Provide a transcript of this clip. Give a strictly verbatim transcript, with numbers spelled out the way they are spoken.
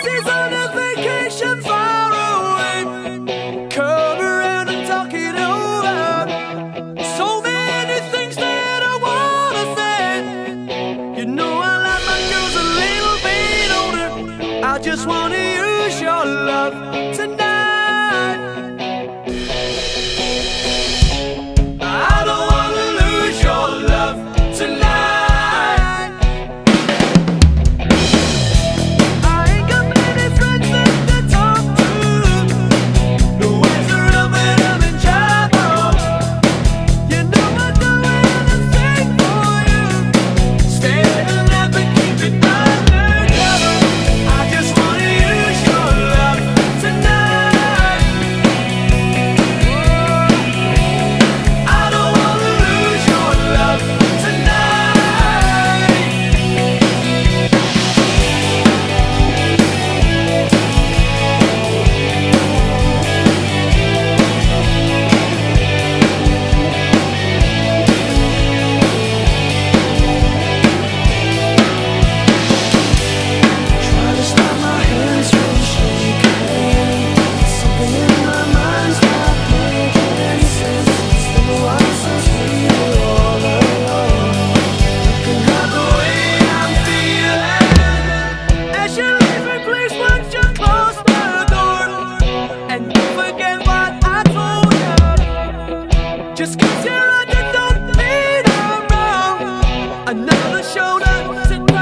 She's on a vacation far away. Come around and talk it over. So many things that I wanna say. You know I like my girls a little bit older. I just wanna use your love tonight. I don't wanna lose your love tonight. I ain't got many friends left to talk to. No ways around when I'm in trouble. You know I'd do anything for you. Stay alive and keep it undercover. I just wanna use your love tonight. I don't wanna lose your love tonight. Try to stop my hands from shaking. Something in my mind's not making sense. Still a while since we were all alone. Looking at the way I'm feeling. As you leave me, please won't you close the door. And don't forget what I told you. Just 'cause you're right, you don't mean I'm wrong. Another shoulder to